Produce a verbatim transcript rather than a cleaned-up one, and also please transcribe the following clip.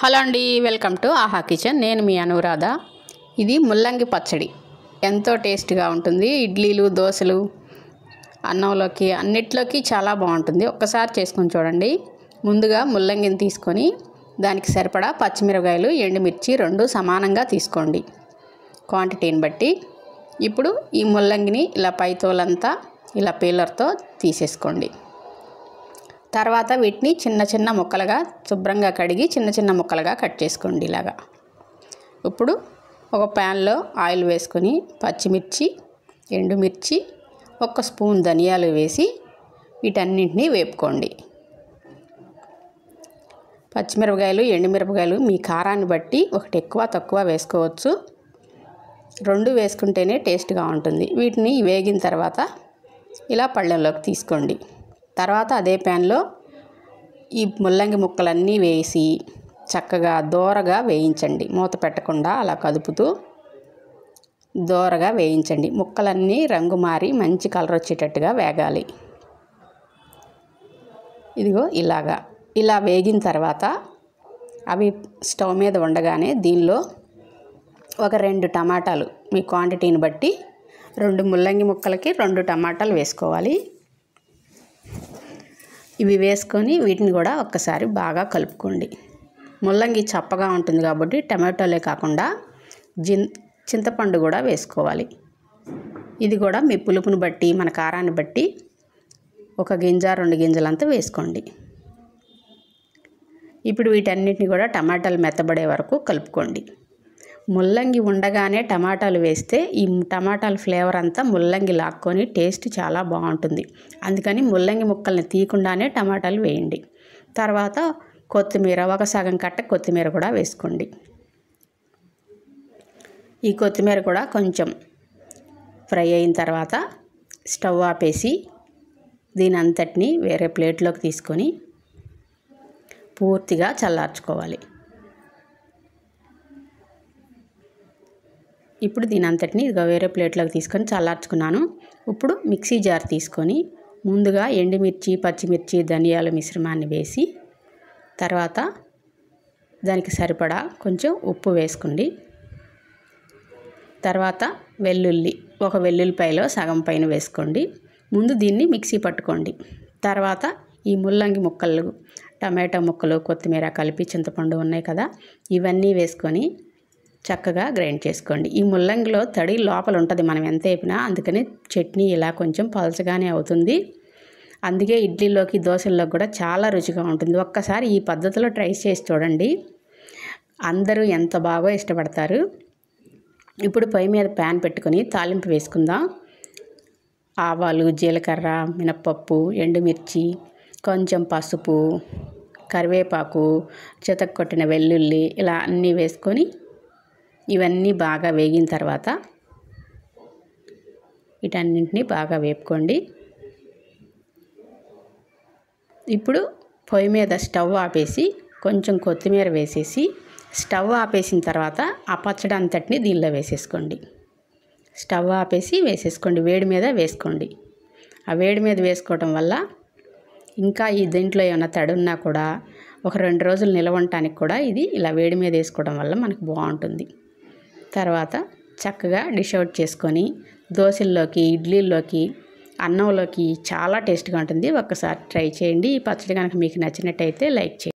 Hello అండి, welcome to ఆహా kitchen. నేను మీ అనురాధ. ఇది ముల్లంగి పచ్చడి ఎంతో టేస్ట్గా ఉంటుంది. ఇడ్లీలు, దోశలు, అన్నంలోకి అన్నిట్లోకి చాలా బాగుంటుంది. ఒక్కసారి చేసుకొని చూడండి. ముందుగా ముల్లంగిని తీసుకొని దానికి సరిపడా పచ్చిమిరపకాయలు, ఎండుమిర్చి రెండు సమానంగా తీసుకోండి క్వాంటిటీని బట్టి. ఇప్పుడు ఈ ముల్లంగిని ఇలా పైతోలంతా ఇలా పీలర్తో తీసేసుకోండి. తర్వాత వీటిని చిన్న చిన్న ముక్కలుగా శుభ్రంగా కడిగి చిన్న చిన్న ముక్కలుగా కట్ చేసుకోండి ఇలాగా. ఇప్పుడు ఒక ప్యాన్లో ఆయిల్ వేసుకొని పచ్చిమిర్చి, ఎండుమిర్చి, ఒక స్పూన్ ధనియాలు వేసి వీటన్నింటినీ వేపుకోండి. పచ్చిమిరపకాయలు, ఎండుమిరపకాయలు మీ కారాన్ని బట్టి ఒకటి ఎక్కువ తక్కువ వేసుకోవచ్చు. రెండు వేసుకుంటేనే టేస్ట్గా ఉంటుంది. వీటిని వేగిన తర్వాత ఇలా పళ్ళెంలోకి తీసుకోండి. తర్వాత అదే ప్యాన్లో ఈ ముల్లంగి ముక్కలన్నీ వేసి చక్కగా దోరగా వేయించండి. మూత పెట్టకుండా అలా కదుపుతూ దోరగా వేయించండి. ముక్కలన్నీ రంగు మారి మంచి కలర్ వచ్చేటట్టుగా వేగాలి. ఇదిగో ఇలాగా ఇలా వేగిన తర్వాత అవి స్టవ్ మీద ఉండగానే దీనిలో ఒక రెండు టమాటాలు మీ క్వాంటిటీని బట్టి రెండు ముల్లంగి ముక్కలకి రెండు టమాటాలు వేసుకోవాలి. ఇవి వేసుకొని వీటిని కూడా ఒక్కసారి బాగా కలుపుకోండి. ముల్లంగి చప్పగా ఉంటుంది కాబట్టి టమాటోలే కాకుండా జిన్ చింతపండు కూడా వేసుకోవాలి. ఇది కూడా మీ పులుపుని బట్టి మన కారాన్ని బట్టి ఒక గింజ రెండు గింజలంతా వేసుకోండి. ఇప్పుడు వీటన్నిటిని కూడా టమాటాలు మెత్తబడే వరకు కలుపుకోండి. ముల్లంగి ఉండగానే టమాటాలు వేస్తే ఈ టమాటాల ఫ్లేవర్ అంతా ముల్లంగి లాక్కొని టేస్ట్ చాలా బాగుంటుంది. అందుకని ముల్లంగి ముక్కల్ని తీయకుండానే టమాటాలు వేయండి. తర్వాత కొత్తిమీర, ఒక సగం కట్ట కొత్తిమీర కూడా వేసుకోండి. ఈ కొత్తిమీర కూడా కొంచెం ఫ్రై అయిన తర్వాత స్టవ్ ఆపేసి దీని అంతటిని వేరే ప్లేట్లోకి తీసుకొని పూర్తిగా చల్లార్చుకోవాలి. ఇప్పుడు దీని అంతటిని ఇదిగో వేరే ప్లేట్లోకి తీసుకొని చల్లార్చుకున్నాను. ఇప్పుడు మిక్సీ జార్ తీసుకొని ముందుగా ఎండుమిర్చి, పచ్చిమిర్చి, ధనియాల మిశ్రమాన్ని వేసి తర్వాత దానికి సరిపడా కొంచెం ఉప్పు వేసుకోండి. తర్వాత వెల్లుల్లి, ఒక వెల్లుల్లిపాయలో సగం పైన వేసుకోండి. ముందు దీన్ని మిక్సీ పట్టుకోండి. తర్వాత ఈ ముల్లంగి ముక్కలు, టమాటా ముక్కలు, కొత్తిమీర కలిపి చింతపండు ఉన్నాయి కదా, ఇవన్నీ వేసుకొని చక్కగా గ్రైండ్ చేసుకోండి. ఈ ముల్లంగిలో తడి లోపల ఉంటుంది మనం ఎంత వేపినా, అందుకని చట్నీ ఇలా కొంచెం పలచగానే అవుతుంది. అందుకే ఇడ్లీలోకి, దోశల్లోకి కూడా చాలా రుచిగా ఉంటుంది. ఒక్కసారి ఈ పద్ధతిలో ట్రై చేసి చూడండి. అందరూ ఎంత బాగా ఇష్టపడతారు. ఇప్పుడు పొయ్యి మీద ప్యాన్ పెట్టుకొని తాలింపు వేసుకుందాం. ఆవాలు, జీలకర్ర, మినప్పప్పు, ఎండుమిర్చి, కొంచెం పసుపు, కరివేపాకు, చితక్కొట్టిన వెల్లుల్లి ఇలా అన్నీ వేసుకొని ఇవన్నీ బాగా వేగిన తర్వాత వీటన్నింటినీ బాగా వేపుకోండి. ఇప్పుడు పొయ్యి మీద స్టవ్ ఆపేసి కొంచెం కొత్తిమీర వేసేసి స్టవ్ ఆపేసిన తర్వాత ఆ పచ్చడి అంతటిని దీనిలో వేసేసుకోండి. స్టవ్ ఆపేసి వేసేసుకోండి. వేడి మీద వేసుకోండి. ఆ వేడి మీద వేసుకోవటం వల్ల ఇంకా ఈ దీంట్లో ఏమైనా తడి ఉన్నా కూడా ఒక రెండు రోజులు నిలవ ఉండటానికి కూడా ఇది ఇలా వేడి మీద వేసుకోవడం వల్ల మనకు బాగుంటుంది. తర్వాత చక్కగా డిష్ అవుట్ చేసుకొని దోశల్లోకి, ఇడ్లీల్లోకి, అన్నంలోకి చాలా టేస్ట్గా ఉంటుంది. ఒక్కసారి ట్రై చేయండి. ఈ పచ్చడి కనుక మీకు నచ్చినట్టయితే లైక్ చేయండి.